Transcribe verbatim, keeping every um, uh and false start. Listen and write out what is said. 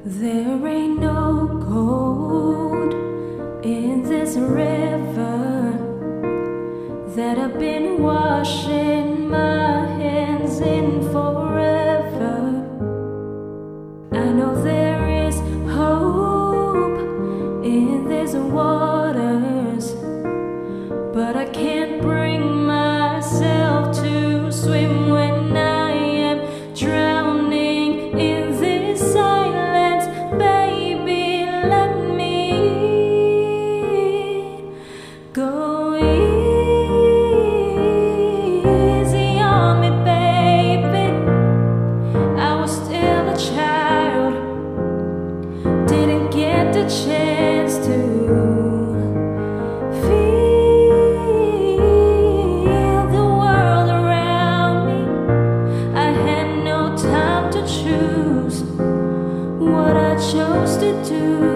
There ain't no gold in this river that I've been washing my hands in forever. I know there is hope in these waters, but I can't bring myself to swim when I am drowning in this silence. Baby, let me go easy on me, baby. I was still a child, didn't get the chance to what I chose to do.